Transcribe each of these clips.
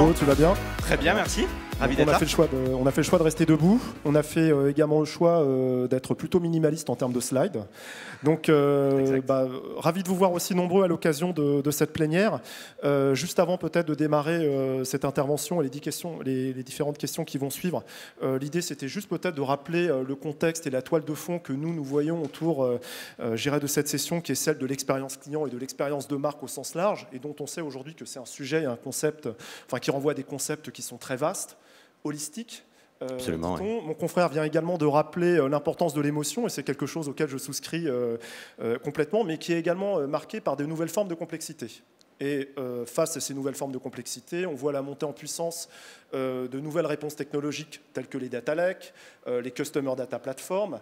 Thibaut, tu vas bien? Très bien, merci. Ravi Donc, d'être là. on a fait le choix de rester debout. On a fait également le choix d'être plutôt minimaliste en termes de slides. Donc, ravi de vous voir aussi nombreux à l'occasion de cette plénière. Juste avant peut-être de démarrer cette intervention et les différentes questions qui vont suivre, l'idée c'était juste peut-être de rappeler le contexte et la toile de fond que nous voyons autour de cette session qui est celle de l'expérience client et de l'expérience de marque au sens large et dont on sait aujourd'hui que c'est un sujet et un concept qui renvoie à des concepts qui sont très vastes, holistiques. Absolument, oui. Mon confrère vient également de rappeler l'importance de l'émotion, et c'est quelque chose auquel je souscris complètement, mais qui est également marqué par de nouvelles formes de complexité. Et face à ces nouvelles formes de complexité, on voit la montée en puissance de nouvelles réponses technologiques telles que les data lakes, les customer data platforms.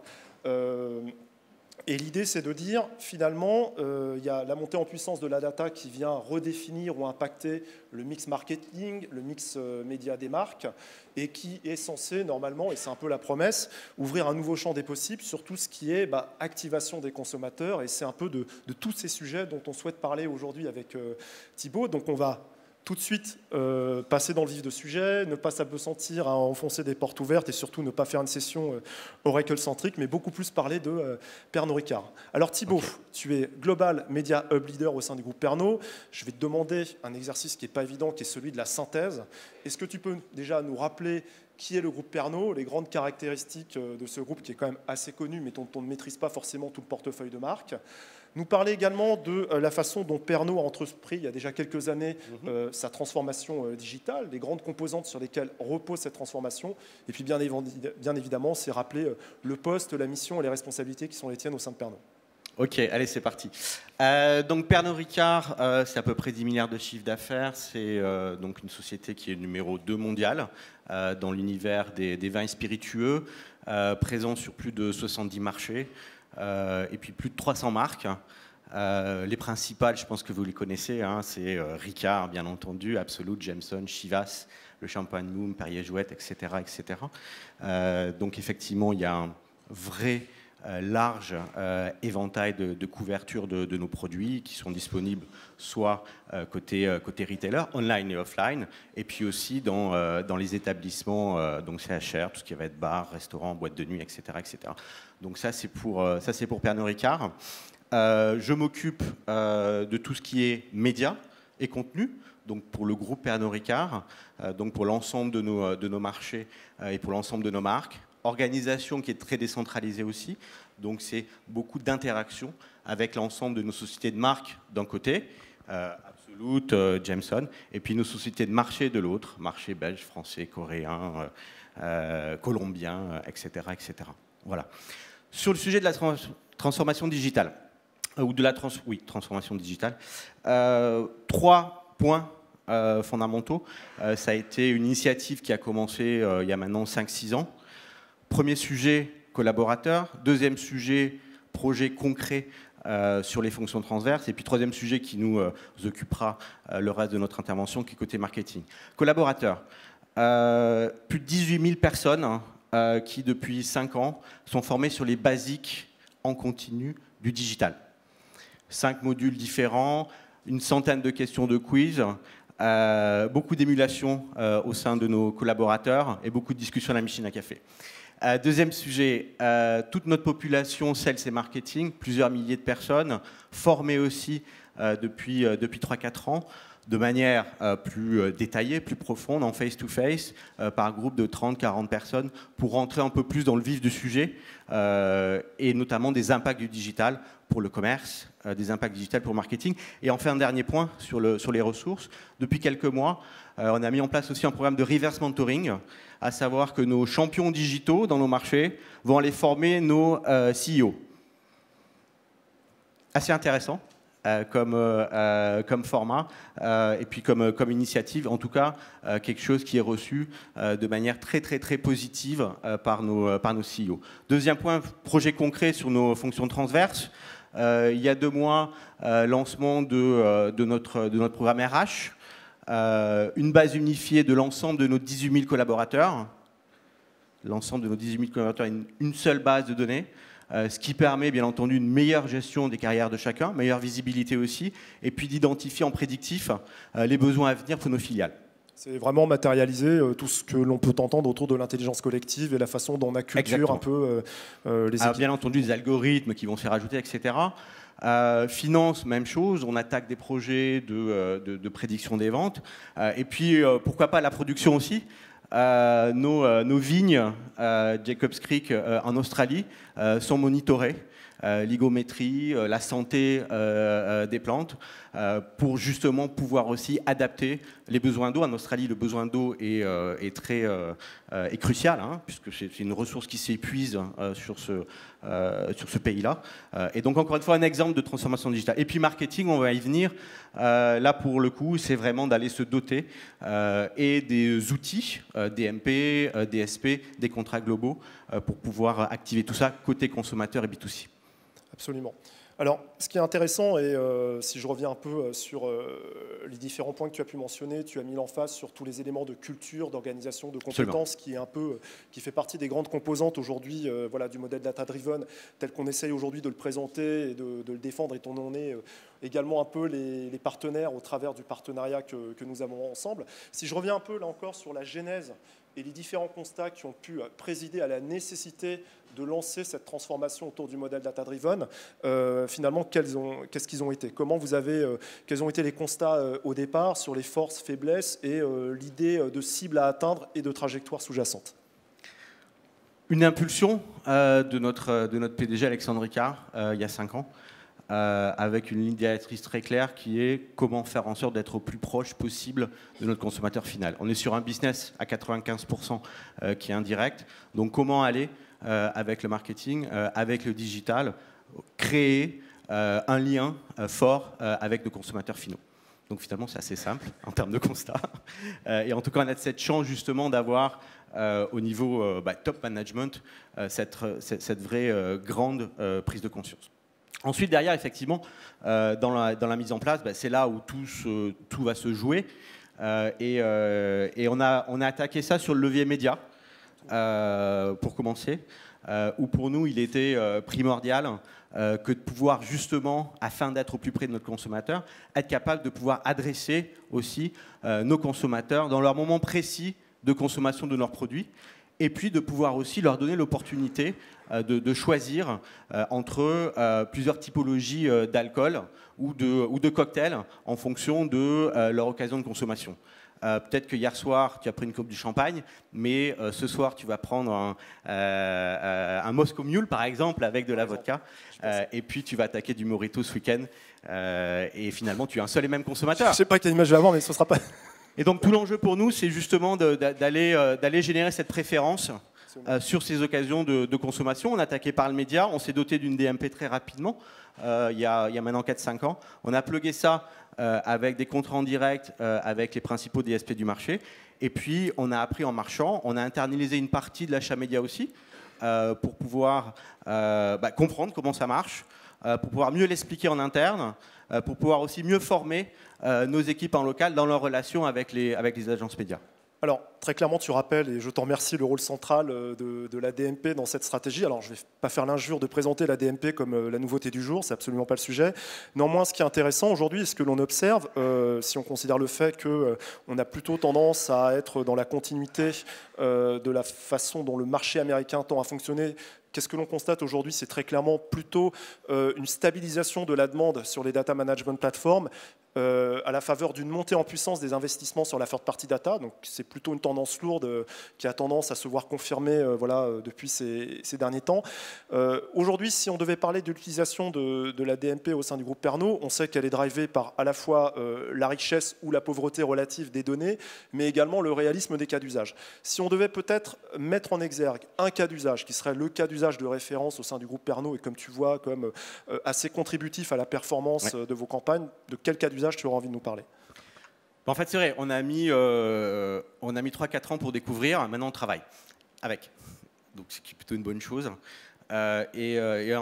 Et l'idée, c'est de dire, finalement, il y a la montée en puissance de la data qui vient redéfinir ou impacter le mix marketing, le mix média des marques, et qui est censé, normalement, et c'est un peu la promesse, ouvrir un nouveau champ des possibles sur tout ce qui est activation des consommateurs. Et c'est un peu de tous ces sujets dont on souhaite parler aujourd'hui avec Thibaut. Donc on va tout de suite passer dans le vif du sujet, ne pas s'apesantir à enfoncer des portes ouvertes et surtout ne pas faire une session Oracle-centrique, mais beaucoup plus parler de Pernod Ricard. Alors Thibaut, tu es Global Media Hub Leader au sein du groupe Pernod. Je vais te demander un exercice qui n'est pas évident, qui est celui de la synthèse. Est-ce que tu peux déjà nous rappeler qui est le groupe Pernod, les grandes caractéristiques de ce groupe qui est quand même assez connu, mais dont on ne maîtrise pas forcément tout le portefeuille de marque. Nous parler également de la façon dont Pernod a entrepris, il y a déjà quelques années, sa transformation digitale, les grandes composantes sur lesquelles repose cette transformation. Et puis, bien évidemment, c'est rappeler le poste, la mission et les responsabilités qui sont les tiennes au sein de Pernod. Ok, allez, c'est parti. Donc Pernod Ricard, c'est à peu près 10 milliards de chiffre d'affaires. C'est donc une société qui est numéro 2 mondiale dans l'univers des vins et spiritueux, présent sur plus de 70 marchés et puis plus de 300 marques. Les principales, je pense que vous les connaissez, hein, c'est Ricard, bien entendu, Absolut, Jameson, Chivas, le Champagne Moum, Perrier-Jouët, etc. etc. Donc effectivement, il y a un vrai large éventail de couverture de nos produits qui sont disponibles soit côté retailer, online et offline, et puis aussi dans les établissements, donc CHR, tout ce qui va être bar, restaurant, boîte de nuit, etc. etc. Donc ça, c'est pour Pernod Ricard. Je m'occupe de tout ce qui est médias et contenu, donc pour le groupe Pernod Ricard, donc pour l'ensemble de nos marchés et pour l'ensemble de nos marques. Organisation qui est très décentralisée aussi, donc c'est beaucoup d'interactions avec l'ensemble de nos sociétés de marque d'un côté, Absolut, Jameson, et puis nos sociétés de marché de l'autre, marché belge, français, coréen, colombien, etc., etc. Voilà. Sur le sujet de la transformation digitale, ou de la transformation digitale, 3 points fondamentaux. Ça a été une initiative qui a commencé il y a maintenant 5-6 ans. Premier sujet, collaborateur. Deuxième sujet, projet concret sur les fonctions transverses. Et puis troisième sujet qui nous occupera le reste de notre intervention, qui est côté marketing. Collaborateur. Plus de 18 000 personnes qui, depuis 5 ans, sont formées sur les basiques en continu du digital. 5 modules différents, une centaine de questions de quiz, beaucoup d'émulation au sein de nos collaborateurs et beaucoup de discussions à la machine à café. Deuxième sujet, toute notre population, sales et marketing, plusieurs milliers de personnes, formées aussi depuis 3-4 ans, de manière plus détaillée, plus profonde, en face-to-face, par groupe de 30-40 personnes, pour rentrer un peu plus dans le vif du sujet, et notamment des impacts du digital pour le commerce, des impacts digitales pour le marketing. Et enfin, un dernier point sur les ressources. Depuis quelques mois, on a mis en place aussi un programme de reverse mentoring, à savoir que nos champions digitaux dans nos marchés vont aller former nos CEO. Assez intéressant comme format et puis comme initiative, en tout cas quelque chose qui est reçu de manière très très très positive par nos CEO. Deuxième point, projet concret sur nos fonctions transverses. Il y a 2 mois, lancement de notre programme RH. Une base unifiée de l'ensemble de nos 18 000 collaborateurs. L'ensemble de nos 18 000 collaborateurs, une seule base de données, ce qui permet bien entendu une meilleure gestion des carrières de chacun, meilleure visibilité aussi, et puis d'identifier en prédictif les besoins à venir pour nos filiales. C'est vraiment matérialiser tout ce que l'on peut entendre autour de l'intelligence collective et la façon dont on acculture un peu les équipes. Bien entendu, des algorithmes qui vont se faire ajouter, etc. Finance, même chose, on attaque des projets de prédiction des ventes. Et puis, pourquoi pas la production aussi. Nos vignes, Jacob's Creek en Australie, sont monitorées. L'hygométrie, la santé des plantes, pour justement pouvoir aussi adapter les besoins d'eau. En Australie, le besoin d'eau est crucial, hein, puisque c'est une ressource qui s'épuise sur ce pays-là. Et donc, encore une fois, un exemple de transformation digitale. Et puis, marketing, on va y venir. Là, pour le coup, c'est vraiment d'aller se doter et des outils, DMP, DSP, des contrats globaux, pour pouvoir activer tout ça côté consommateur et B2C. Absolument. Alors, ce qui est intéressant, et si je reviens un peu sur les différents points que tu as pu mentionner, tu as mis l'emphase sur tous les éléments de culture, d'organisation, de compétences, qui fait partie des grandes composantes aujourd'hui voilà, du modèle data-driven, tel qu'on essaye aujourd'hui de le présenter et de le défendre, et dont on est également un peu les partenaires au travers du partenariat que nous avons ensemble. Si je reviens un peu, là encore, sur la genèse et les différents constats qui ont pu présider à la nécessité de lancer cette transformation autour du modèle data-driven, finalement, qu'est-ce qu'ils ont été? Quels ont été les constats au départ sur les forces, faiblesses et l'idée de cible à atteindre et de trajectoire sous-jacente? Une impulsion de notre PDG Alexandre Ricard, il y a 5 ans, avec une ligne directrice très claire qui est comment faire en sorte d'être au plus proche possible de notre consommateur final. On est sur un business à 95% qui est indirect, donc comment aller avec le marketing, avec le digital, créer un lien fort avec nos consommateurs finaux. Donc finalement, c'est assez simple en termes de constat. Et en tout cas, on a cette chance justement d'avoir au niveau top management cette vraie grande prise de conscience. Ensuite, derrière, effectivement, dans la mise en place, c'est là où tout va se jouer. Et on a attaqué ça sur le levier média, pour commencer, où pour nous, il était primordial que de pouvoir justement, afin d'être au plus près de notre consommateur, être capable de pouvoir adresser aussi nos consommateurs dans leur moment précis de consommation de leurs produits, et puis de pouvoir aussi leur donner l'opportunité de choisir entre plusieurs typologies d'alcool ou de cocktails en fonction de leur occasion de consommation. Peut-être que hier soir, tu as pris une coupe du champagne, mais ce soir, tu vas prendre un Moscow Mule, par exemple, avec de la vodka, et puis tu vas attaquer du Morito ce week-end, et finalement, tu es un seul et même consommateur. Je ne sais pas quelle image je vais avoir, mais ce ne sera pas... Et donc, tout l'enjeu pour nous, c'est justement d'aller générer cette préférence sur ces occasions de consommation. On a attaqué par le média, on s'est doté d'une DMP très rapidement, il y a maintenant 4-5 ans. On a plugué ça avec des contrats en direct avec les principaux DSP du marché. Et puis, on a appris en marchant, on a internalisé une partie de l'achat média aussi pour pouvoir comprendre comment ça marche, pour pouvoir mieux l'expliquer en interne, pour pouvoir aussi mieux former nos équipes en local dans leur relation avec les agences médias. Alors, très clairement, tu rappelles, et je t'en remercie, le rôle central de la DMP dans cette stratégie. Alors, je ne vais pas faire l'injure de présenter la DMP comme la nouveauté du jour, c'est absolument pas le sujet. Néanmoins, ce qui est intéressant aujourd'hui, ce que l'on observe, si on considère le fait qu'on a plutôt tendance à être dans la continuité de la façon dont le marché américain tend à fonctionner, qu'est-ce que l'on constate aujourd'hui? C'est très clairement plutôt une stabilisation de la demande sur les data management platforms, à la faveur d'une montée en puissance des investissements sur la third party data. Donc c'est plutôt une tendance lourde qui a tendance à se voir confirmée depuis ces derniers temps. Aujourd'hui, si on devait parler de l'utilisation de la DMP au sein du groupe Pernod, on sait qu'elle est drivée par à la fois la richesse ou la pauvreté relative des données, mais également le réalisme des cas d'usage. Si on devait peut-être mettre en exergue un cas d'usage qui serait le cas d'usage de référence au sein du groupe Pernod et comme tu vois comme assez contributif à la performance de vos campagnes, de quel cas d'usage tu auras envie de nous parler? En fait, c'est vrai, on a mis 3-4 ans pour découvrir, maintenant on travaille avec. Donc c'est plutôt une bonne chose. Et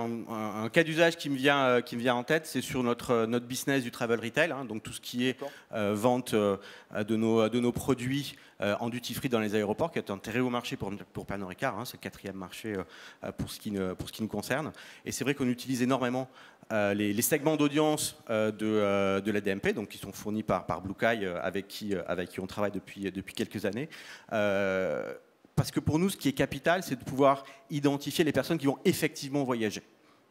un cas d'usage qui me vient en tête, c'est sur notre business du travel retail, hein, donc tout ce qui est vente de nos produits en duty free dans les aéroports, qui est un très haut marché pour Pernod Ricard, hein, c'est le 4e marché pour ce qui nous concerne. Et c'est vrai qu'on utilise énormément les segments d'audience de la DMP, donc qui sont fournis par BlueKai, avec qui on travaille depuis quelques années. Parce que pour nous, ce qui est capital, c'est de pouvoir identifier les personnes qui vont effectivement voyager,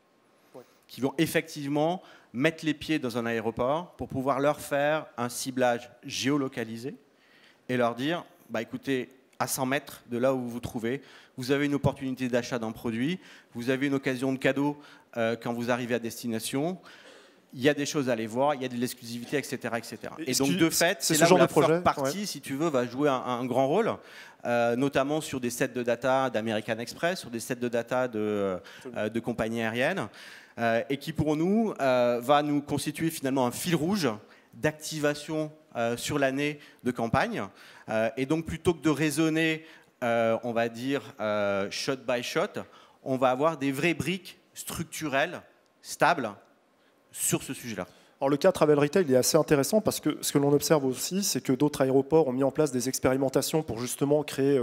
qui vont effectivement mettre les pieds dans un aéroport pour pouvoir leur faire un ciblage géolocalisé et leur dire, bah, écoutez, à 100 mètres de là où vous vous trouvez, vous avez une opportunité d'achat d'un produit, vous avez une occasion de cadeau quand vous arrivez à destination, il y a des choses à aller voir, il y a de l'exclusivité, etc., etc. Et donc, de fait, c'est là où la third party, si tu veux, va jouer un grand rôle, notamment sur des sets de data d'American Express, sur des sets de data de compagnies aériennes, et qui, pour nous, va nous constituer finalement un fil rouge d'activation sur l'année de campagne. Et donc, plutôt que de raisonner, on va dire, shot by shot, on va avoir des vraies briques structurelles, stables, sur ce sujet-là. Alors le cas Travel Retail il est assez intéressant parce que ce que l'on observe aussi, c'est que d'autres aéroports ont mis en place des expérimentations pour justement créer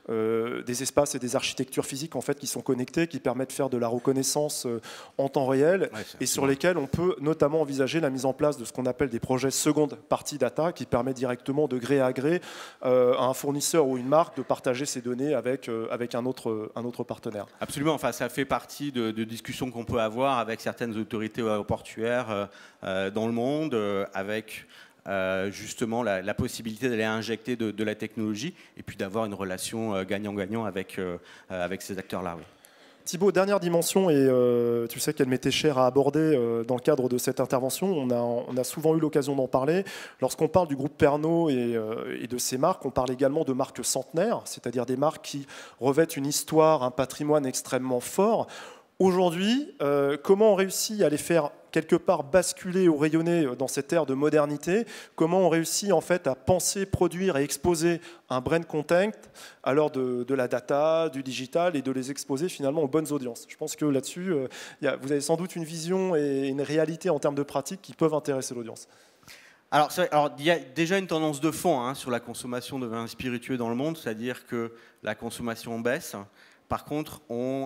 des espaces et des architectures physiques en fait, qui sont connectés, qui permettent de faire de la reconnaissance en temps réel et sur lesquels on peut notamment envisager la mise en place de ce qu'on appelle des projets seconde partie data qui permet directement de gré à gré à un fournisseur ou une marque de partager ses données avec un autre partenaire. Absolument, enfin, ça fait partie de discussions qu'on peut avoir avec certaines autorités aéroportuaires dans le monde, avec justement la possibilité d'aller injecter de la technologie et puis d'avoir une relation gagnant-gagnant avec ces acteurs-là. Oui. Thibaut, dernière dimension, et tu sais qu'elle m'était chère à aborder dans le cadre de cette intervention, on a souvent eu l'occasion d'en parler. Lorsqu'on parle du groupe Pernod et de ses marques, on parle également de marques centenaires, c'est-à-dire des marques qui revêtent une histoire, un patrimoine extrêmement fort. Aujourd'hui, comment on réussit à les faire quelque part basculer ou rayonner dans cette ère de modernité? Comment on réussit en fait à penser, produire et exposer un brand content à l'heure de la data, du digital et de les exposer finalement aux bonnes audiences? Je pense que là-dessus, vous avez sans doute une vision et une réalité en termes de pratique qui peuvent intéresser l'audience. Alors, il y a déjà une tendance de fond sur la consommation de vins spiritueux dans le monde, c'est-à-dire que la consommation baisse. Par contre,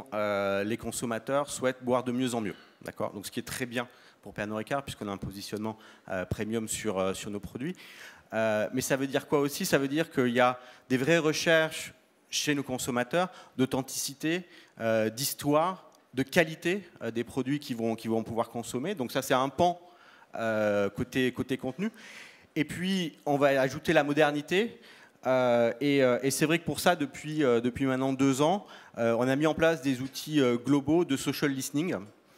les consommateurs souhaitent boire de mieux en mieux. Donc, ce qui est très bien pour Pernod Ricard, puisqu'on a un positionnement premium sur nos produits. Mais ça veut dire quoi aussi? Ça veut dire qu'il y a des vraies recherches chez nos consommateurs d'authenticité, d'histoire, de qualité des produits qu'ils vont pouvoir consommer. Donc ça, c'est un pan côté contenu. Et puis, on va ajouter la modernité. Et c'est vrai que pour ça, depuis maintenant 2 ans, on a mis en place des outils globaux de social listening,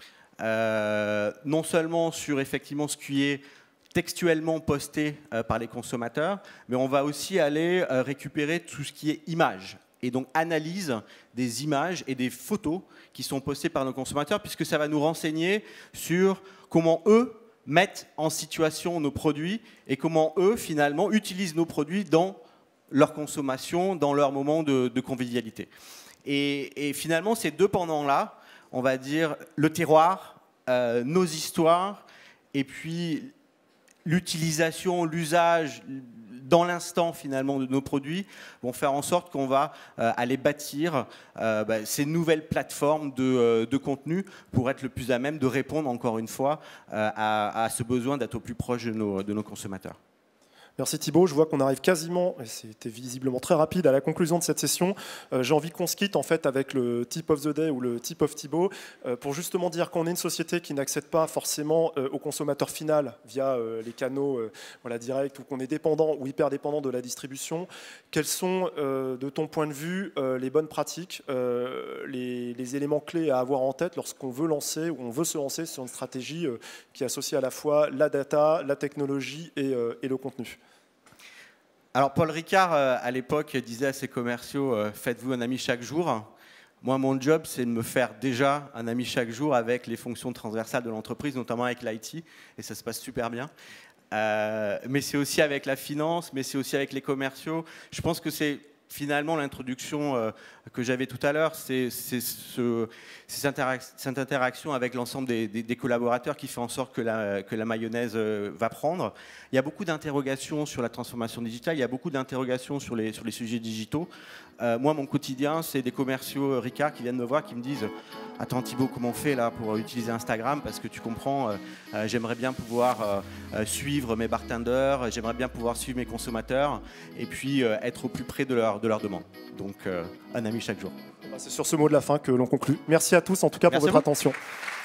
non seulement sur effectivement ce qui est textuellement posté par les consommateurs, mais on va aussi aller récupérer tout ce qui est images, et donc analyse des images et des photos qui sont postées par nos consommateurs, puisque ça va nous renseigner sur comment eux mettent en situation nos produits et comment eux, finalement, utilisent nos produits dans leur consommation, dans leur moment de convivialité. Et finalement, ces deux pendants-là, on va dire le terroir, nos histoires, et puis l'utilisation, l'usage dans l'instant finalement de nos produits, vont faire en sorte qu'on va aller bâtir ces nouvelles plateformes de contenu pour être le plus à même de répondre encore une fois à ce besoin d'être au plus proche de nos consommateurs. Merci Thibaut, je vois qu'on arrive quasiment, et c'était visiblement très rapide, à la conclusion de cette session. J'ai envie qu'on se quitte en fait avec le tip of the day ou le tip of Thibaut, pour justement dire qu'on est une société qui n'accède pas forcément au consommateur final via les canaux directs, ou qu'on est dépendant ou hyper dépendant de la distribution. Quels sont, de ton point de vue, les bonnes pratiques, les éléments clés à avoir en tête lorsqu'on veut lancer ou on veut se lancer sur une stratégie qui associe à la fois la data, la technologie et le contenu? Alors Paul Ricard, à l'époque, disait à ses commerciaux « Faites-vous un ami chaque jour ». Moi, mon job, c'est de me faire déjà un ami chaque jour avec les fonctions transversales de l'entreprise, notamment avec l'IT, et ça se passe super bien. Mais c'est aussi avec la finance, mais c'est aussi avec les commerciaux. Je pense que c'est finalement l'introduction que j'avais tout à l'heure, c'est cette interaction avec l'ensemble des collaborateurs qui fait en sorte que la mayonnaise va prendre. Il y a beaucoup d'interrogations sur la transformation digitale, il y a beaucoup d'interrogations sur les sujets digitaux. Moi, mon quotidien, c'est des commerciaux Ricard qui viennent me voir, qui me disent attends Thibaut, comment on fait là pour utiliser Instagram, parce que tu comprends, j'aimerais bien pouvoir suivre mes bartenders, j'aimerais bien pouvoir suivre mes consommateurs et puis être au plus près de leur demande. Donc un ami chaque jour. C'est sur ce mot de la fin que l'on conclut. Merci à tous en tout cas pour votre attention.